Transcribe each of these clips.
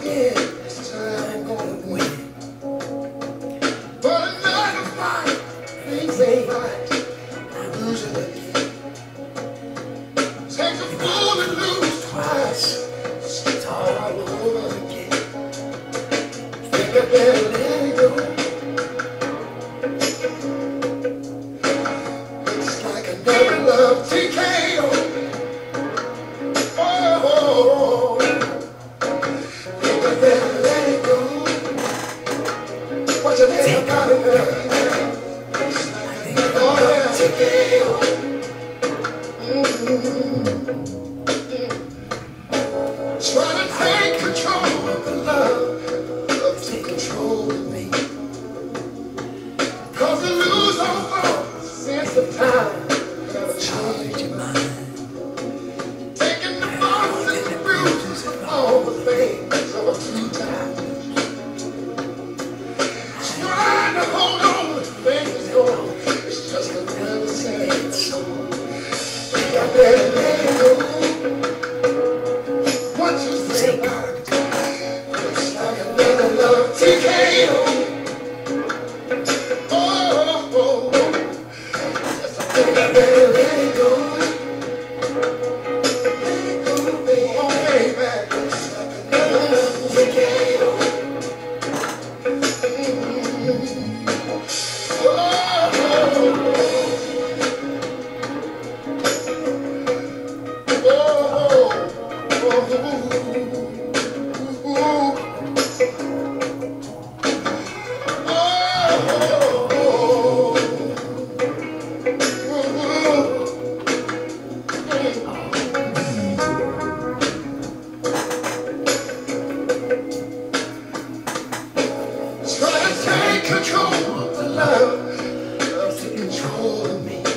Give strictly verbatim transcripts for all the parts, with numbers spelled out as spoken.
again. This time I'm gonna win. But another fight, things ain't right. I lose it again. Takes a fool to lose twice. Start all over again. Think I better let it go. Looks like another love T K O. Oh, think I better let it go. What you think about it, girl? Oh, yeah, T K O. Trying to take control of the love, love take control of me. Cause I lose all thought, sense of time, never change your mind. Taking the bumps and the bruises and all the things of a two times. Trying to hold on when things is going, it's just another sad song. Think I better let it go. What you say about it? Looks like another love T K O. Oh, oh, oh. Yes, I think I better let it go. Let it go, baby. Oh, baby. Looks like another love T K O. Mm-hmm. Oh, oh, oh. Try to take control of the love, love take control of me.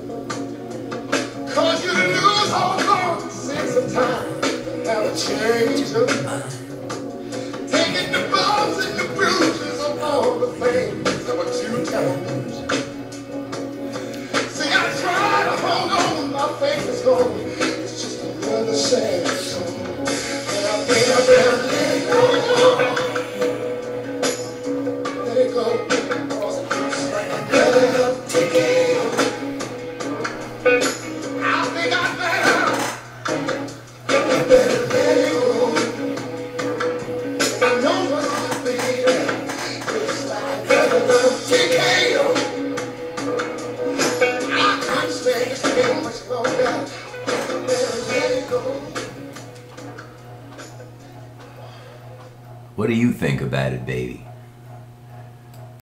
Cause you lose all long sense of time, never change your mind. Taking the bumps and the bruises of all the things that were two times. See, I try to hold on, my faith is gone. It's just another sad song. And I think I better let it go. Let it go. Cause it looks like another love T K O. I think I better, I better let it go. I know what's the feeling. Looks like another love T K O. I can't stay this game much longer. I better let it go. What do you think about it, baby?